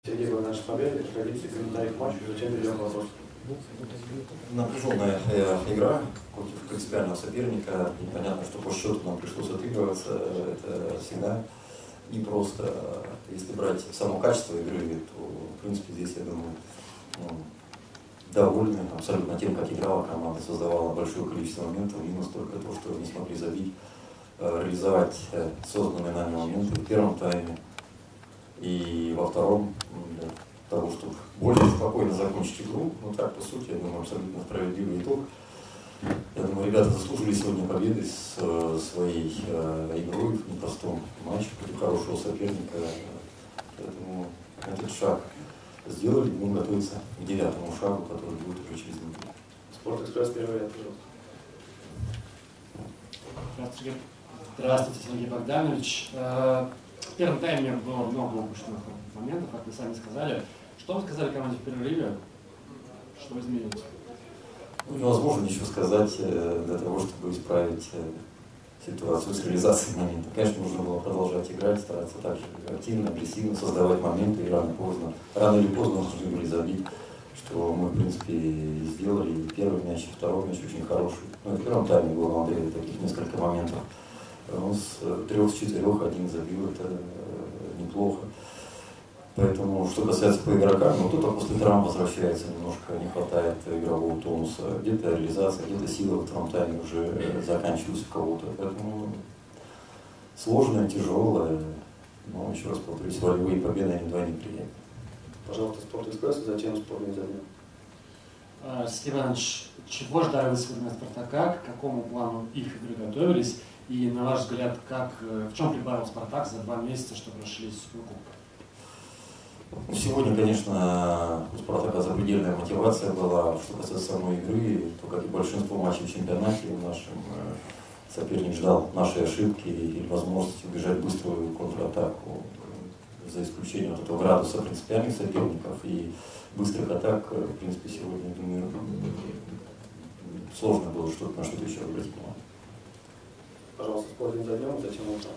Сергей был наш победы, традиции, комментарии к матчу, зачем перейдем к вопросу. Напряженная игра против принципиального соперника. Непонятно, что по счету нам пришлось отыгрываться. Это всегда непросто. Если брать само качество игры, то, в принципе, здесь, я думаю, довольны абсолютно тем, как играла команда, создавала большое количество моментов. Минус только то, что не смогли забить, реализовать созданные нами моменты в первом тайме. И во втором, для того, чтобы более спокойно закончить игру, ну так, по сути, я думаю, абсолютно справедливый итог. Я думаю, ребята заслужили сегодня победы с своей игрой в непростом матче против хорошего соперника. Поэтому этот шаг сделали, будем готовиться к 9-му шагу, который будет уже через неделю. Спортэкспресс, первый ряд, пожалуйста. Здравствуйте. Здравствуйте, Сергей Богданович. В первом тайме было много упущенных моментов, как вы сами сказали. Что вы сказали команде в перерыве? Что изменилось? Невозможно ничего сказать для того, чтобы исправить ситуацию с реализацией момента. Конечно, нужно было продолжать играть, стараться также активно, агрессивно создавать моменты, и рано или поздно должны были забить, что мы, в принципе, и сделали. И первый мяч, и второй мяч очень хороший. Ну, в первом тайме было у Андрея таких несколько моментов. Он с 3 с 4 один забил, это неплохо. Поэтому, что касается по игрокам, ну кто-то после травм возвращается, немножко не хватает игрового тонуса, где-то реализация, где-то сила во втором тайме уже заканчивается у кого-то. Поэтому сложная, тяжелая, но еще раз повторюсь, волевые победы, они вдвойне приятны. Пожалуйста, Спортэкспресс, и затем спорный за днем. Сергей Иванович, чего ждали вы сегодня от «Спартака», к какому плану их игры готовились? И, на ваш взгляд, в чем прибавил «Спартак» за 2 месяца, что прошли с Суперкубком? Сегодня, конечно, у «Спартака» запредельная мотивация была, что касается самой игры, то, как и большинство матчей в чемпионате, нашим соперник ждал нашей ошибки или возможности убежать в быструю контратаку, за исключением вот этого градуса принципиальных соперников и быстрых атак. В принципе, сегодня, думаю, сложно было на что-то еще обратить внимание. Пожалуйста, спорный за днем, затем утром.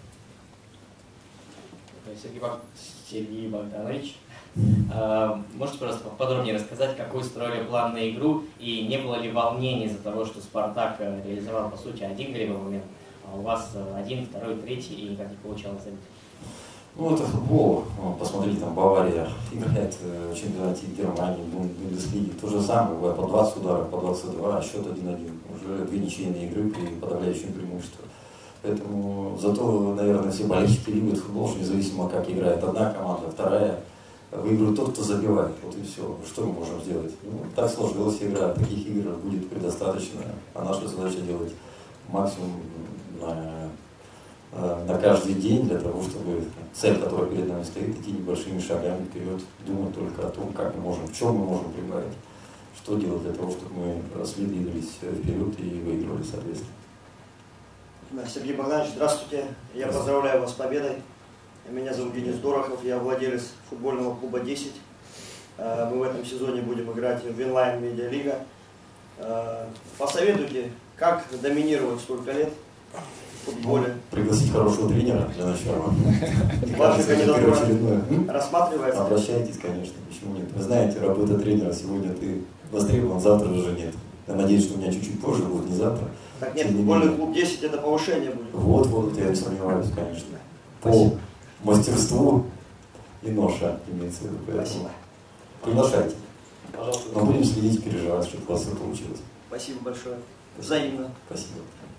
Сергей Богданович, можете просто подробнее рассказать, какой строили план на игру, и не было ли волнений из-за того, что «Спартак» реализовал, по сути, один голевой момент, а у вас один, второй, третий, и никак не получалось забить? Ну, это футбол. Посмотрите, там Бавария играет в чемпионате Германии, Бундеслиги. То же самое, бывает по 20 ударов, по 22, а счет 1-1. Уже 2 ничейные игры при подавляющем преимуществе. Поэтому зато, наверное, все болельщики любят футбол, что независимо как играет одна команда, вторая, выигрывает тот, кто забивает. Вот и все. Что мы можем сделать? Ну, так сложилась игра, таких игр будет предостаточно, а наша задача делать максимум на каждый день для того, чтобы цель, которая перед нами стоит, идти небольшими шагами вперед, думать только о том, как мы можем, в чем мы можем прибавить, что делать для того, чтобы мы росли, двигались вперед и выигрывали соответственно. Сергей Богданович, здравствуйте. Я поздравляю вас с победой. Меня зовут Денис Дорохов, я владелец футбольного клуба 10. Мы в этом сезоне будем играть в Винлайн Медиалига. Посоветуйте, как доминировать столько лет в футболе. Пригласить хорошего тренера для начала. Ваша кандидатура рассматривается? Обращайтесь, конечно, почему нет. Вы знаете, работа тренера сегодня ты востребован, завтра уже нет. Я надеюсь, что у меня чуть-чуть позже будет, не завтра. Так нет, футбольный клуб 10 это повышение будет. Вот, я не сомневаюсь, конечно. Спасибо. По мастерству и ноша имеется в виду. Спасибо. Приглашайте. Пожалуйста. Но будем следить, переживать, чтобы у вас все получилось. Спасибо большое. Взаимно. Спасибо.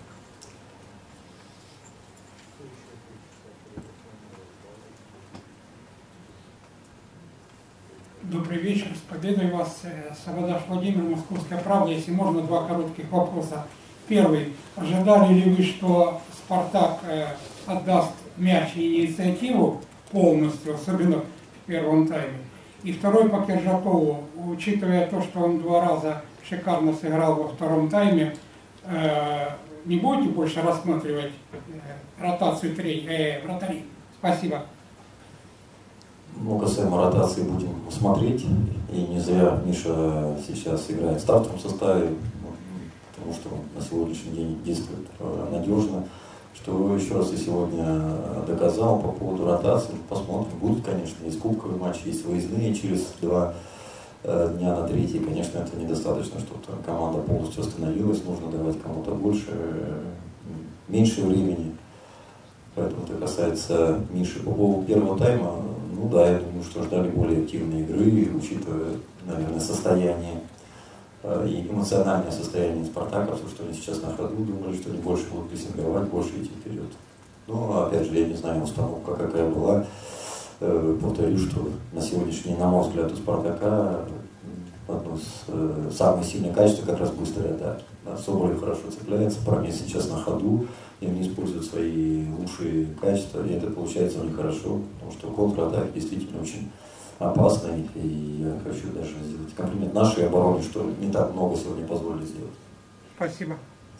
Добрый вечер, с победой вас, Савадаш Владимир, Московская правда. Если можно, 2 коротких вопроса. Первый. Ожидали ли вы, что «Спартак» отдаст мяч и инициативу полностью, особенно в первом тайме? И второй по Киржакову. Учитывая то, что он 2 раза шикарно сыграл во втором тайме, не будете больше рассматривать ротацию вратарей? Спасибо. Ну, касаемо ротации будем смотреть. И не зря Миша сейчас играет в стартовом составе, потому что на сегодняшний день действует надежно. что еще раз и сегодня доказал по поводу ротации. Посмотрим, будут, конечно, есть кубковые матчи, есть выездные через 2 дня на 3. Конечно, это недостаточно, чтобы команда полностью остановилась, нужно давать кому-то больше, меньше времени. Поэтому это касается Миши. По поводу первого тайма, ну да, я думаю, что ждали более активной игры, учитывая, наверное, состояние и эмоциональное состояние спартаковцев, что они сейчас на ходу, думали, что они больше будут прессинговать, больше идти вперед. Но, опять же, я не знаю, установка какая была. Повторю, что на сегодняшний день, на мой взгляд, у Спартака одно из самых сильных качеств как раз быстрая атака. Да, Соболев хорошо цепляется, парни сейчас на ходу, и они используют свои лучшие качества, и это получается у них хорошо, потому что контратаки действительно очень опасный, и я хочу даже сделать комплимент нашей обороне, что не так много сегодня позволили сделать. Спасибо.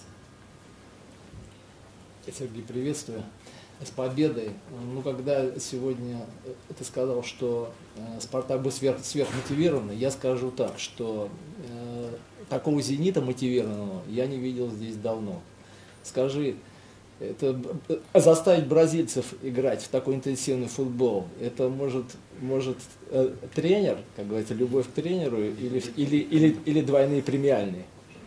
Сергей, приветствую. С победой. Ну, когда сегодня ты сказал, что Спартак был сверхмотивированный, я скажу так, что такого «Зенита» мотивированного я не видел здесь давно. Скажи, это заставить бразильцев играть в такой интенсивный футбол, это может тренер, как говорится, любовь к тренеру, или двойные премиальные?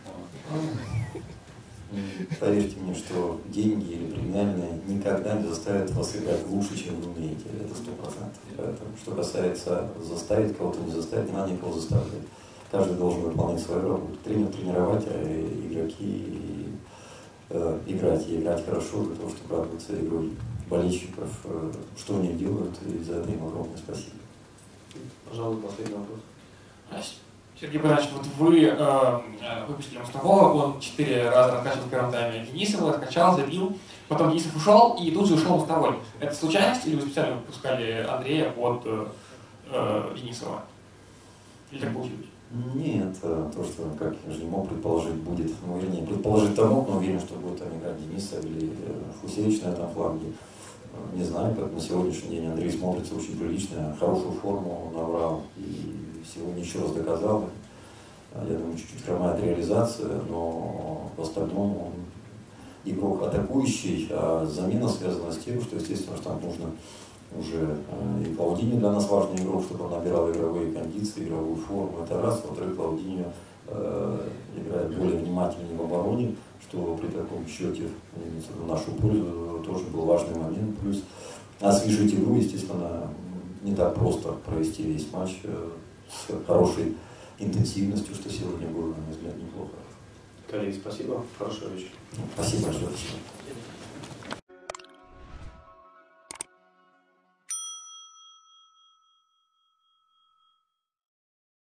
Поверьте мне, что деньги или премиальные никогда не заставят вас играть лучше, чем вы умеете. Это 100%. Поэтому, что касается заставить кого-то, не заставить, не надо никого заставлять. Каждый должен выполнять свою работу. Тренер тренировать, а игроки играть и играть хорошо для того, чтобы радоваться игрой болельщиков. Что они делают, и за это им огромное спасибо. Пожалуй, последний вопрос. Сергей Борисович, вот вы выпустили Мустафова, он 4 раза раскачивал в первом тайме Денисова, раскачал, забил, потом Денисов ушел, и тут же ушел Мустафой. Это случайность, или вы специально выпускали Андрея под Денисова? Или так получилось? Нет, то, что, как я же не мог предположить, будет, ну, вернее, предположить-то мог, но уверен, что будет там играть Денисов или Фусевич на этом фланге. Не знаю, как на сегодняшний день Андрей смотрится очень прилично, хорошую форму набрал и сегодня еще раз доказал. Я думаю, чуть-чуть хромает реализация, но в остальном он игрок атакующий, а замена связана с тем, что, естественно, что там нужно уже и Клаудиньо для нас важный игрок, чтобы он набирал игровые кондиции, игровую форму. Это раз. Во-вторых, Клаудиньо играет более внимательнее в обороне, что при таком счете в нашу пользу тоже был важный момент. Плюс освежить игру, естественно, не так просто провести весь матч с хорошей интенсивностью, что сегодня было, на мой взгляд, неплохо. Коллеги, спасибо. Хорошего вечера. Спасибо большое.